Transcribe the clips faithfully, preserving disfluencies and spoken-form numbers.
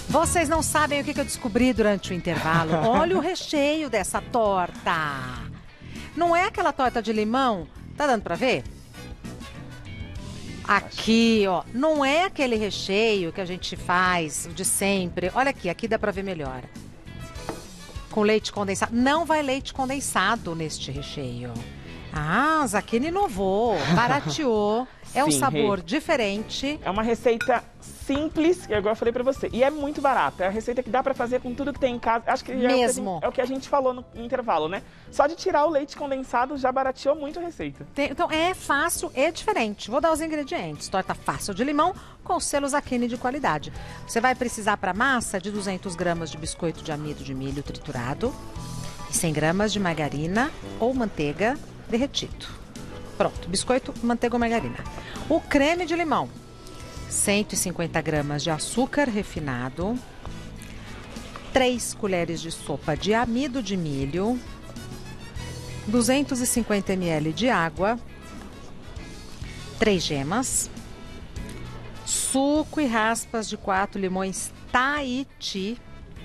Vocês não sabem o que eu descobri durante o intervalo. Olha o recheio dessa torta. Não é aquela torta de limão? Tá dando pra ver? Aqui, ó. Não é aquele recheio que a gente faz de sempre. Olha aqui, aqui dá pra ver melhor. Com leite condensado. Não vai leite condensado neste recheio. Ah, Zaquini inovou, barateou. É um Sim, sabor Rê. diferente. É uma receita simples, que agora eu falei pra você. E é muito barata. É a receita que dá pra fazer com tudo que tem em casa. Acho que é o que a Mesmo. gente- é o que a gente falou no intervalo, né? Só de tirar o leite condensado já barateou muito a receita. Tem- então é fácil e diferente. Vou dar os ingredientes. Torta fácil de limão com selo Zaquini de qualidade. Você vai precisar para massa de duzentas gramas de biscoito de amido de milho triturado e cem gramas de margarina ou manteiga derretido. Pronto, biscoito, manteiga ou margarina. O creme de limão, cento e cinquenta gramas de açúcar refinado, três colheres de sopa de amido de milho, duzentos e cinquenta mililitros de água, três gemas, suco e raspas de quatro limões Tahiti.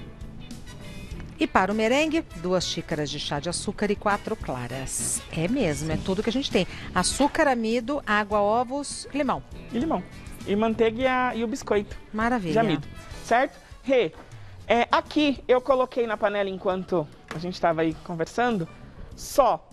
E para o merengue, duas xícaras de chá de açúcar e quatro claras. É mesmo, é tudo que a gente tem. Açúcar, amido, água, ovos, limão. E limão. E manteiga e, a- e o biscoito Maravilha. de amido. Certo? Rê, é, aqui eu coloquei na panela enquanto a gente estava aí conversando, só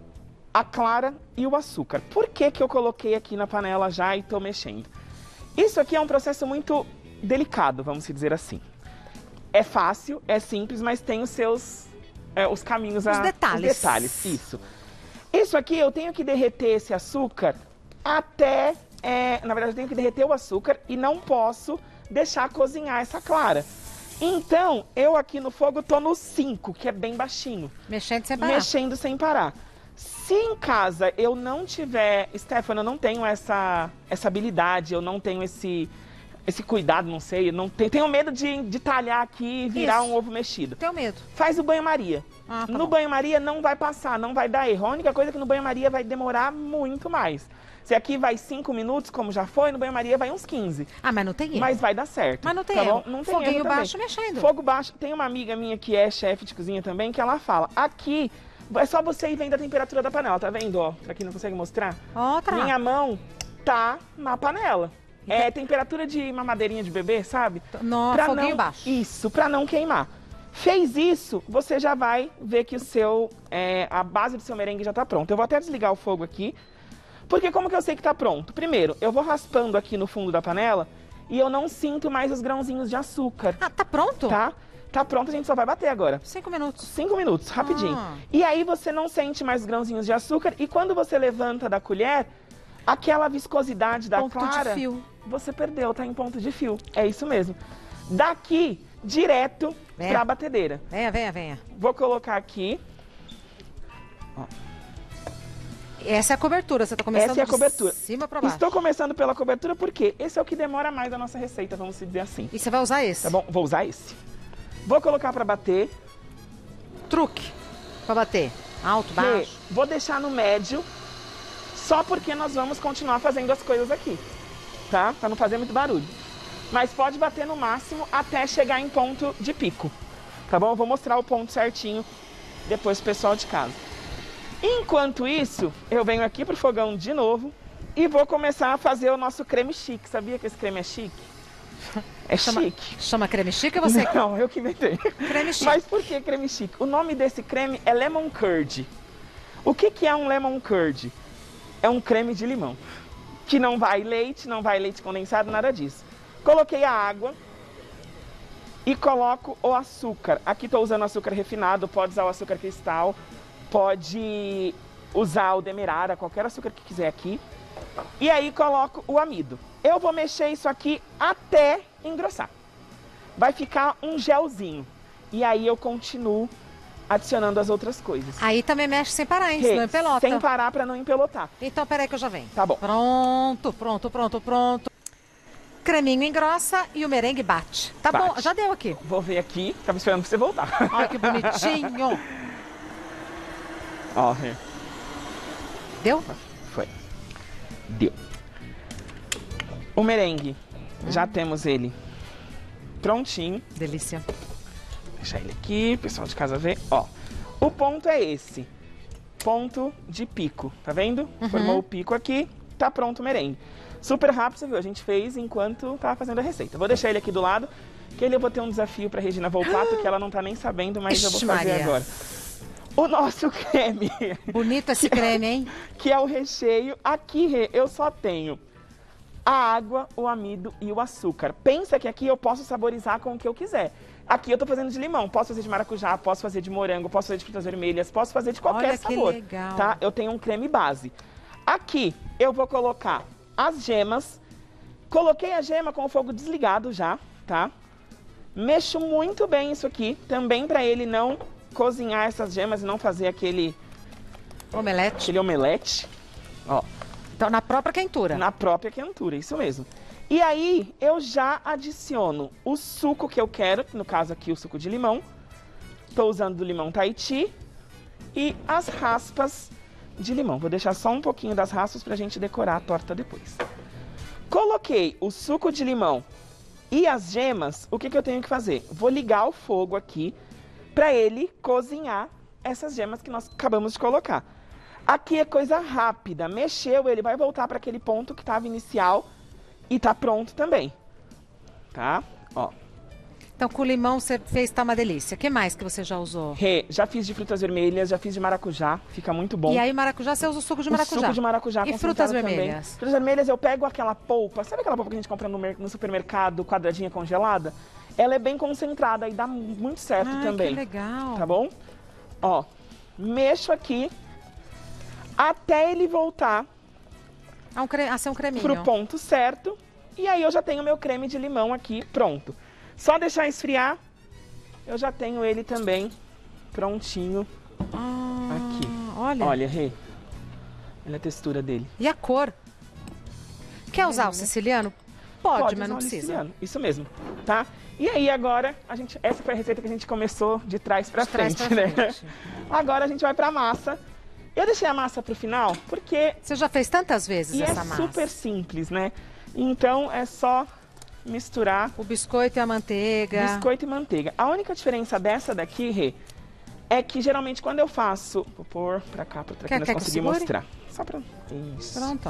a clara e o açúcar. Por que que eu coloquei aqui na panela já e tô mexendo? Isso aqui é um processo muito delicado, vamos dizer assim. É fácil, é simples, mas tem os seus é, os caminhos, Os a, detalhes. os detalhes, isso. Isso aqui eu tenho que derreter esse açúcar até, é, na verdade eu tenho que derreter o açúcar e não posso deixar cozinhar essa clara. Então, eu aqui no fogo tô no cinco, que é bem baixinho. Mexendo sem parar. Mexendo sem parar. Se em casa eu não tiver... Stefano, eu não tenho essa, essa habilidade, eu não tenho esse, esse cuidado, não sei. Eu não tenho, tenho medo de, de talhar aqui e virar Isso. um ovo mexido. Tenho medo. Faz o banho-maria. Ah, tá no bom. banho-maria não vai passar, não vai dar erro. A única coisa é que no banho-maria vai demorar muito mais. Se aqui vai cinco minutos, como já foi, no banho-maria vai uns quinze. Ah, mas não tem erro. Mas vai dar certo. Mas não tem tá erro. bom? Não tem Foguinho erro também. baixo mexendo. Fogo baixo. Tem uma amiga minha que é chefe de cozinha também, que ela fala, aqui é só você ir vendo a temperatura da panela, tá vendo, ó? Pra quem não consegue mostrar. Ó, tá. Minha mão tá na panela. É temperatura de mamadeirinha de bebê, sabe? No Pra foguinho não, baixo. Isso, pra não queimar. Fez isso, você já vai ver que o seu, é, a base do seu merengue já tá pronta. Eu vou até desligar o fogo aqui, porque como que eu sei que tá pronto? Primeiro, eu vou raspando aqui no fundo da panela e eu não sinto mais os grãozinhos de açúcar, Ah, tá pronto? tá? Tá pronto, a gente só vai bater agora. Cinco minutos. Cinco minutos, rapidinho. Ah. E aí você não sente mais os grãozinhos de açúcar e quando você levanta da colher, aquela viscosidade da Ponto de clara, fio. você perdeu, tá em ponto de fio. É isso mesmo. Daqui, direto É. pra batedeira. Venha, venha, venha. Vou colocar aqui. Essa é a cobertura, você tá começando Essa é a de cobertura. cima pra baixo. Estou começando pela cobertura porque esse é o que demora mais a nossa receita, vamos dizer assim. E você vai usar esse? Tá bom? Vou usar esse. Vou colocar pra bater. Truque pra bater. Alto, E baixo. vou deixar no médio, só porque nós vamos continuar fazendo as coisas aqui, tá? Pra não fazer muito barulho. Mas pode bater no máximo até chegar em ponto de pico, tá bom? Eu vou mostrar o ponto certinho depois pro pessoal de casa. Enquanto isso, eu venho aqui pro fogão de novo e vou começar a fazer o nosso creme chique. Sabia que esse creme é chique? É Chama, chique. chama creme chique ou você? Não, eu que inventei. Creme chique. Mas por que creme chique? O nome desse creme é lemon curd. O que que é um lemon curd? É um creme de limão. Que não vai leite, não vai leite condensado, nada disso. Coloquei a água e coloco o açúcar. Aqui estou usando açúcar refinado, pode usar o açúcar cristal, pode usar o demerara, qualquer açúcar que quiser aqui. E aí coloco o amido. Eu vou mexer isso aqui até engrossar. Vai ficar um gelzinho. E aí eu continuo adicionando as outras coisas. Aí também mexe sem parar, hein? Que? Senão empelota. Sem parar para não empelotar. Então, peraí que eu já venho. Tá bom. Pronto, pronto, pronto, pronto. Creminho engrossa e o merengue bate. Tá Bate. bom, já deu aqui. Vou ver aqui. Tava esperando pra você voltar. Olha que bonitinho. Ó, é. Deu? Foi. Deu. O merengue, já temos ele prontinho. Delícia. Vou deixar ele aqui, o pessoal de casa ver. Ó, o ponto é esse. Ponto de pico, tá vendo? Uhum. Formou o pico aqui, tá pronto o merengue. Super rápido, você viu? A gente fez enquanto tava fazendo a receita. Vou deixar ele aqui do lado, que ele eu vou ter um desafio pra Regina Volpato, que ela não tá nem sabendo, mas eu vou fazer Maria. agora. O nosso creme. Bonito esse creme, hein? Que é o recheio. Aqui, eu só tenho a água, o amido e o açúcar. Pensa que aqui eu posso saborizar com o que eu quiser. Aqui eu tô fazendo de limão, posso fazer de maracujá, posso fazer de morango, posso fazer de frutas vermelhas, posso fazer de qualquer Olha sabor. que legal. Tá? Eu tenho um creme base. Aqui eu vou colocar as gemas. Coloquei a gema com o fogo desligado já, tá? Mexo muito bem isso aqui, também para ele não cozinhar essas gemas e não fazer aquele Omelete. aquele omelete. Ó, Então, na própria quentura. na própria quentura, isso mesmo. E aí, eu já adiciono o suco que eu quero, no caso aqui o suco de limão. Tô usando do limão Tahiti e as raspas de limão. Vou deixar só um pouquinho das raspas pra gente decorar a torta depois. Coloquei o suco de limão e as gemas, o que que eu tenho que fazer? Vou ligar o fogo aqui pra ele cozinhar essas gemas que nós acabamos de colocar. Aqui é coisa rápida, mexeu, ele vai voltar para aquele ponto que estava inicial e tá pronto também, tá? Ó. Então, com o limão você fez, tá uma delícia. O que mais que você já usou? Rê, já fiz de frutas vermelhas, já fiz de maracujá, fica muito bom. E aí, maracujá, você usa o suco de maracujá. O suco de maracujá E concentrado frutas também. vermelhas? Frutas vermelhas eu pego aquela polpa, sabe aquela polpa que a gente compra no, mer- no supermercado, quadradinha congelada? Ela é bem concentrada e dá muito certo Ai, também. que legal. Tá bom? Ó, mexo aqui até ele voltar Ah, um cre... ah, ser um creminho. pro ponto certo. E aí eu já tenho meu creme de limão aqui pronto. Só deixar esfriar, eu já tenho ele também prontinho Ah, aqui. Olha. Olha, Rê, olha a textura dele. E a cor? Quer usar o siciliano? Pode, Pode mas usar não o precisa. siciliano, isso mesmo, tá? E aí agora, a gente, essa foi a receita que a gente começou de trás pra De trás frente, pra né? frente. Agora a gente vai pra massa. Eu deixei a massa pro final porque Você já fez tantas vezes e essa é massa. super simples, né? Então é só misturar O biscoito e a manteiga. biscoito e manteiga. A única diferença dessa daqui, Rê, é que geralmente quando eu faço... Vou pôr pra cá, pra que Quer- nós quer que eu conseguir segure? mostrar. Só pra... Isso. Pronto.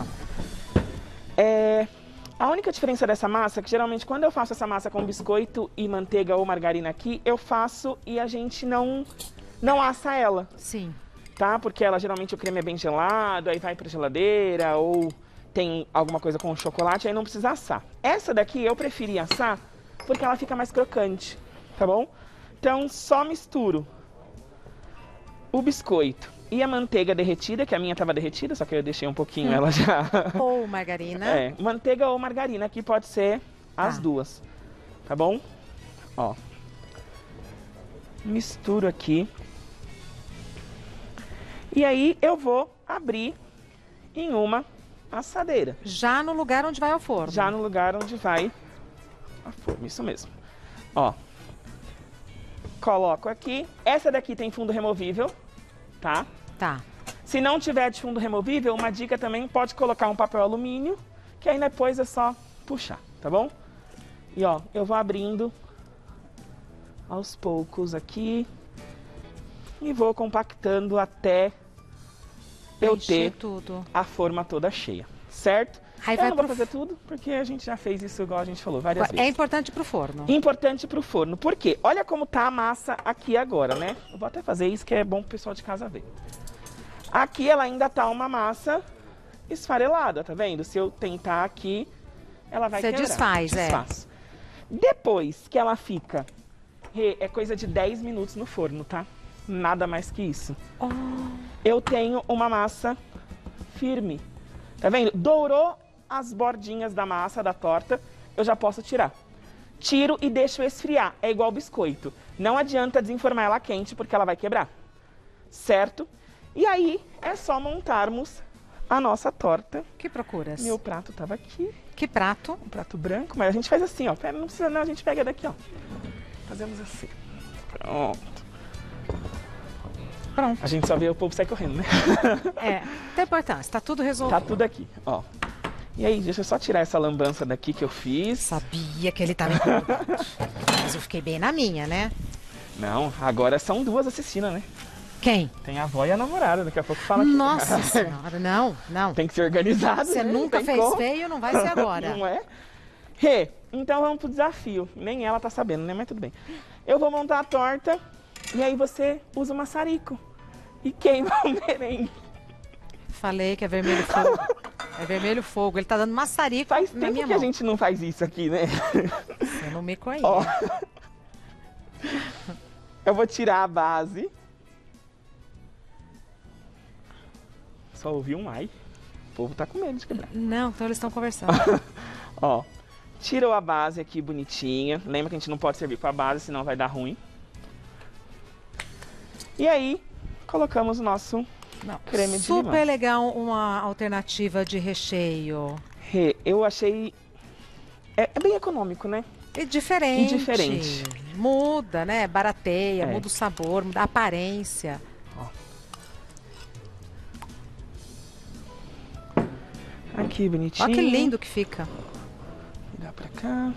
É, a única diferença dessa massa é que geralmente quando eu faço essa massa com biscoito e manteiga ou margarina aqui, eu faço e a gente não, não assa ela, Sim. tá? Porque ela geralmente o creme é bem gelado, aí vai pra geladeira ou tem alguma coisa com chocolate, aí não precisa assar. Essa daqui eu preferi assar porque ela fica mais crocante, tá bom? Então só misturo o biscoito e a manteiga derretida, que a minha estava derretida, só que eu deixei um pouquinho ela já. Ou margarina. É, manteiga ou margarina, aqui pode ser as Tá. duas, tá bom? Ó, misturo aqui. E aí eu vou abrir em uma assadeira, Já no lugar onde vai ao forno. já no lugar onde vai a forma, isso mesmo. Ó, coloco aqui. Essa daqui tem fundo removível, tá? Tá. Se não tiver de fundo removível, uma dica também, pode colocar um papel alumínio, que aí depois é só puxar, tá bom? E ó, eu vou abrindo aos poucos aqui e vou compactando até eu Encher ter tudo. a forma toda cheia, certo? Aí eu vai não vou pro fazer tudo, porque a gente já fez isso igual a gente falou várias É vezes. importante pro forno. Importante pro forno, por quê? Olha como tá a massa aqui agora, né? Eu vou até fazer isso que é bom pro pessoal de casa ver. Aqui ela ainda tá uma massa esfarelada, tá vendo? Se eu tentar aqui, ela vai Você quebrar. desfaz, é. Desfaço. Depois que ela fica, Rê, é coisa de dez minutos no forno, tá? Nada mais que isso. Oh, Eu tenho uma massa firme, tá vendo? Dourou as bordinhas da massa, da torta, eu já posso tirar. Tiro e deixo esfriar, é igual biscoito. Não adianta desenformar ela quente, porque ela vai quebrar, certo? E aí, é só montarmos a nossa torta. que procuras? Meu prato tava aqui, Que prato? um prato branco, mas a gente faz assim, ó. Pera, não precisa não, a gente pega daqui, ó. Fazemos assim. Pronto. Pronto. A gente só vê o povo sair correndo, né? É, tem importância. Tá tudo resolvido. Tá tudo aqui, ó. E aí, deixa eu só tirar essa lambança daqui que eu fiz. Sabia que ele tava incomodado. Mas eu fiquei bem na minha, né? Não, agora são duas assistindo, né? Quem? Tem a avó e a namorada, daqui a pouco fala que... Nossa senhora, não, não. Tem que ser organizado, Você né? nunca Tem fez como. feio, não vai ser agora. Não é? Rê, então vamos pro desafio. Nem ela tá sabendo, né? Mas tudo bem. Eu vou montar a torta e aí você usa o maçarico e queima o merengue. Falei que é vermelho fogo. É vermelho fogo. Ele tá dando maçarico Faz na tempo minha que mão. a gente não faz isso aqui, né? Você não me conhece. Ó, eu vou tirar a base. Só ouvi um ai. O povo tá com medo de quebrar. Não, então eles estão conversando. Ó, tirou a base aqui bonitinha. Lembra que a gente não pode servir com a base, senão vai dar ruim. E aí, colocamos o nosso Não, creme de super limão. legal uma alternativa de recheio. Rê, eu achei... É, é bem econômico, né? E diferente. E diferente. Muda, né? Barateia, É. muda o sabor, muda a aparência. Aqui, bonitinho. Olha que lindo que fica. Dá pra cá.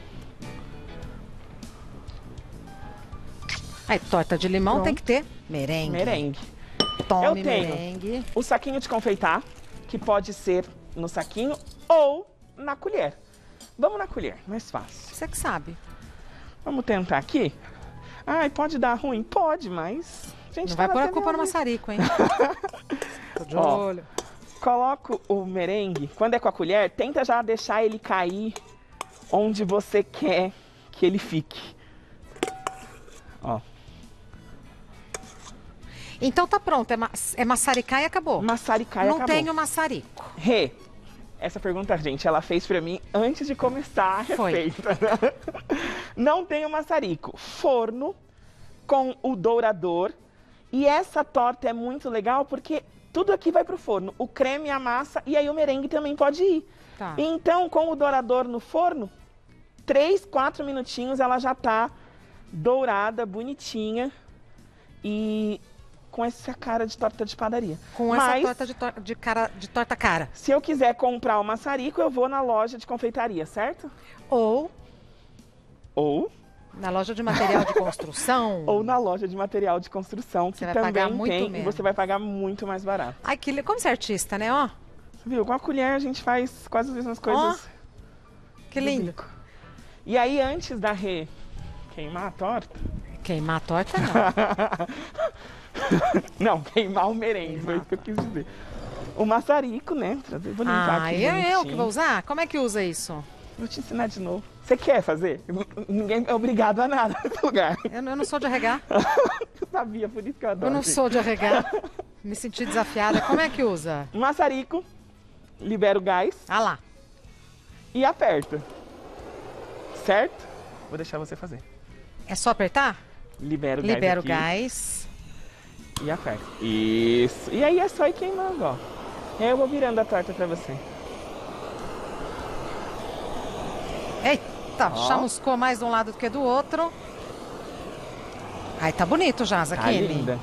Aí, torta de limão Pronto. tem que ter merengue. Merengue. Tome Eu tenho. merengue. O saquinho de confeitar, que pode ser no saquinho ou na colher. Vamos na colher, mais fácil. Você que sabe. Vamos tentar aqui? Ai, pode dar ruim? Pode, mas... a gente Não tá vai na pôr a T V culpa no ao vivo. maçarico, hein? Tô de Ó. olho. Coloco o merengue, quando é com a colher, tenta já deixar ele cair onde você quer que ele fique. Ó, Então tá pronto, é, ma é maçaricar e acabou. maçaricar e Não acabou. tenho maçarico. Rê, essa pergunta, gente, ela fez pra mim antes de começar a Foi. receita. Não tenho maçarico. Forno com o dourador. E essa torta é muito legal porque tudo aqui vai pro forno. O creme, a massa e aí o merengue também pode ir. Tá. Então, com o dourador no forno, três, quatro minutinhos ela já tá dourada, bonitinha e com essa cara de torta de padaria. Com essa Mas, torta de, tor de, cara, de torta cara. se eu quiser comprar o maçarico, eu vou na loja de confeitaria, certo? Ou Ou, na loja de material de construção. ou na loja de material de construção, que Você vai pagar também muito tem, e menos. você vai pagar muito mais barato. Ai, que li- como você é artista, né? Ó, Viu? Com a colher a gente faz quase as mesmas coisas. que do lindo. bico. E aí, antes da Rê queimar a torta... Queimar a torta, não. Não, queimar o merengue, foi isso que eu quis dizer. O maçarico, né? Trazer, vou limpar Ah, aqui é eu que bonitinho. vou usar? Como é que usa isso? Vou te ensinar de novo. Você quer fazer? Ninguém é obrigado a nada nesse lugar. Eu, não- eu não sou de arregar. Eu sabia, por isso que eu adoro. Eu não gente. sou de arregar. Me senti desafiada. Como é que usa? Maçarico, libera o gás Ah lá. e aperta. Certo? Vou deixar você fazer. É só apertar? Libera o gás Libera o aqui gás. e aperta. Isso. E aí é só ir queimando, ó. E aí eu vou virando a torta pra você. Eita, Ó. chamuscou mais de um lado do que do outro. Ai, tá bonito já, Tá Zaquini. linda.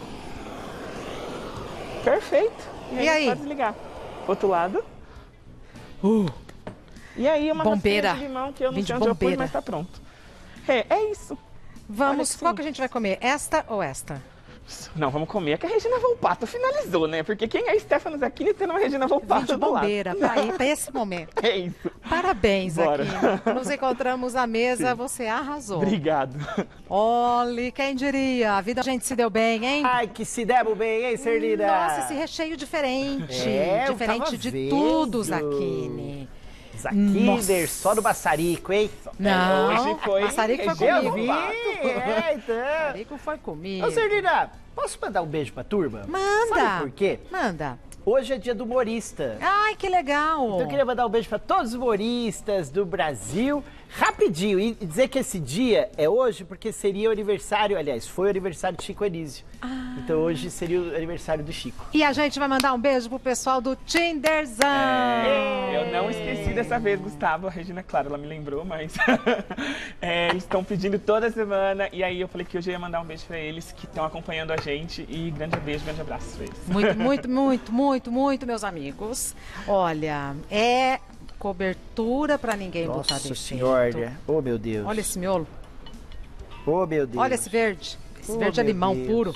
Perfeito. E aí? Pode desligar. Outro lado. Uh. E aí uma Bombeira. casquinha de limão que eu não Vim de sei onde eu pus, bombeira. mas tá pronto. É, é isso. Olha Vamos, que qual que a sim. gente vai comer? Esta ou esta? Não, vamos comer. É que a Regina Volpato finalizou, né? Porque quem é Stefano Zaquini tendo uma Regina Vim Volpato de do lado. bombeira pra ir pra esse momento. É isso. Parabéns, Bora. Zaquini. Nos encontramos à mesa, você arrasou. Obrigado. Olha, quem diria? A vida a gente se deu bem, hein? Ai, que se demos bem, hein, Serlina? Nossa, esse recheio diferente. É, eu diferente tava de vendo. tudo, Zaquini. Zaquider, Nossa. só do maçarico, hein? Não, Hoje foi maçarico foi Regina comigo. Vi, é, então. Maçarico foi comigo. Ô, Serlina, posso mandar um beijo pra turma? Manda. Sabe por quê? Manda. Hoje é dia do humorista. Ai, que legal. Então eu queria mandar um beijo pra todos os humoristas do Brasil, rapidinho, e dizer que esse dia é hoje porque seria o aniversário, aliás, foi o aniversário de Chico Anísio. Ah. Então hoje seria o aniversário do Chico. E a gente vai mandar um beijo pro pessoal do Tinderzão. É, eu não esqueci dessa vez, Gustavo. A Regina, claro, ela me lembrou, mas é, eles estão pedindo toda semana. E aí eu falei que hoje eu ia mandar um beijo pra eles que estão acompanhando a gente. E grande beijo, grande abraço pra eles. Muito, muito, muito, muito, muito, meus amigos. Olha, é cobertura para ninguém botar Nossa defeito. senhora. Oh, meu Deus. Olha esse miolo. Oh, meu Deus. Olha esse verde. Esse Oh, verde é meu limão Deus. puro.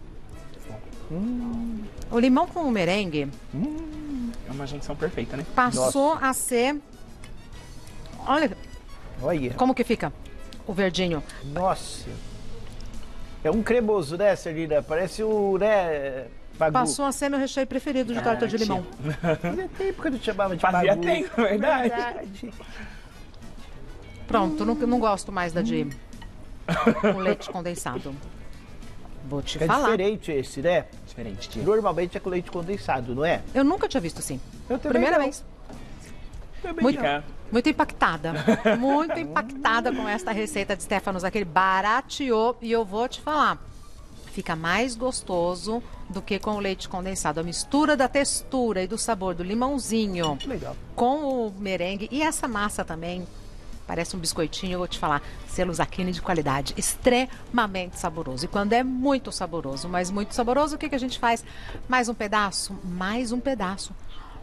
Hum, O limão com o merengue hum. É uma junção perfeita, né? passou a ser... Olha Olha. como que fica o verdinho. Nossa. É um cremoso, né, Celina? Parece o, né, bagu. Passou a ser meu recheio preferido de torta de limão. Fazia tempo que eu não chamava de Fazia bagu. tempo, é verdade. Verdade. Pronto, não, não gosto mais da de com leite condensado. Vou te É falar. diferente esse, né? Diferente, tia. Normalmente é com leite condensado, não é? Eu nunca tinha visto assim. Eu também Primeira não. vez. Também Muito, Fica- muito impactada. Muito impactada com esta receita de Stefanos. Aquele barateou. E eu vou te falar. Fica mais gostoso do que com o leite condensado. A mistura da textura e do sabor do limãozinho Legal. com o merengue. E essa massa também. Parece um biscoitinho, eu vou te falar. Selo Zacchini de qualidade. Extremamente saboroso. E quando é muito saboroso, mas muito saboroso, o que, que a gente faz? Mais um pedaço? Mais um pedaço.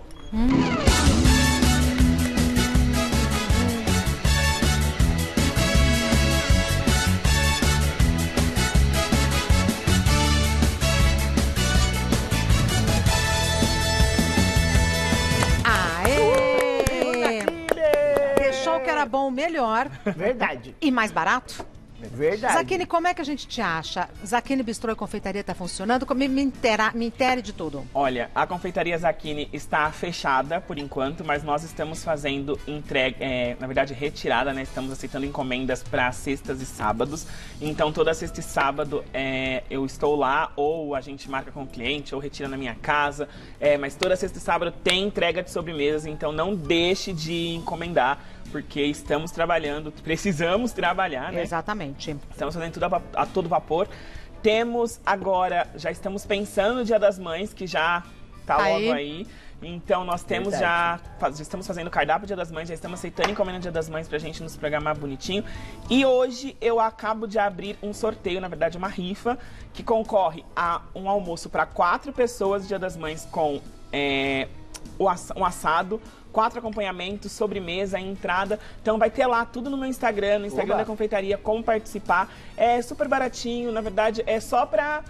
Aê! Deixou o que era bom melhor Verdade. e mais barato? Verdade. Zacchini, como é que a gente te acha? Zacchini Bistrô e Confeitaria tá funcionando? Me, me, intera, me intere de tudo. Olha, a confeitaria Zacchini está fechada por enquanto, mas nós estamos fazendo entrega, é, na verdade retirada, né? Estamos aceitando encomendas para sextas e sábados. Então toda sexta e sábado é, eu estou lá, ou a gente marca com o cliente, ou retira na minha casa. É, mas toda sexta e sábado tem entrega de sobremesas, então não deixe de encomendar, porque estamos trabalhando, precisamos trabalhar, né? Exatamente. Estamos fazendo tudo a, va- a todo vapor. Temos agora, já estamos pensando no Dia das Mães, que já tá Tá logo aí. aí. Então nós temos Verdade. já, faz- já estamos fazendo o cardápio Dia das Mães, já estamos aceitando encomenda Dia das Mães pra gente nos programar bonitinho. E hoje eu acabo de abrir um sorteio, na verdade uma rifa, que concorre a um almoço para quatro pessoas Dia das Mães com é, o ass- um assado, quatro acompanhamentos, sobremesa, entrada. Então vai ter lá tudo no meu Instagram, no Instagram Oba. da confeitaria, como participar. É super baratinho, na verdade é só pra,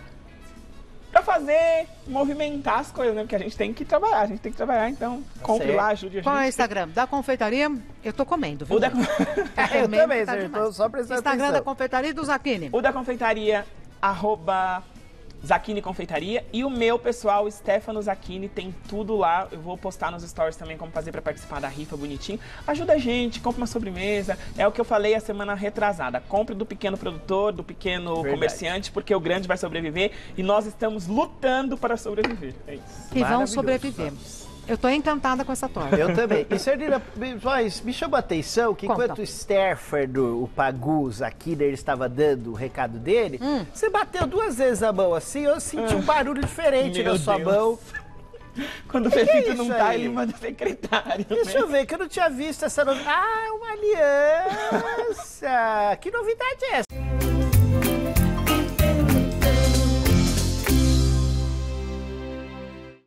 pra fazer, movimentar as coisas, né? Porque a gente tem que trabalhar, a gente tem que trabalhar, então compre certo. lá, ajude a Qual é o gente. Instagram? Da confeitaria, eu tô comendo, viu? O da, Eu Comendo, também, tá Sérgio, demais. tô só prestando Instagram atenção. da confeitaria e do Zacchini. o da confeitaria, arroba Zacchini Confeitaria, e o meu pessoal, Stefano Zacchini, tem tudo lá. Eu vou postar nos stories também como fazer pra participar da rifa bonitinho. Ajuda a gente, compra uma sobremesa. É o que eu falei a semana retrasada. Compre do pequeno produtor, do pequeno Verdade. comerciante, porque o grande vai sobreviver e nós estamos lutando para sobreviver. É isso. E vão Maravilhoso, sobreviver. vamos. Eu tô encantada com essa torta. Eu também. E, Sardina, mas me chama a atenção que Conta. enquanto o Stafford, o Pagu, Zacchini, ele estava dando o recado dele, Hum. você bateu duas vezes a mão assim, eu senti um barulho diferente Meu na sua Deus. mão. Quando o Que que é Fefito não isso tá, aí? ele manda secretário. Deixa né? eu ver, que eu não tinha visto essa novidade. Ah, uma aliança! Que novidade é essa?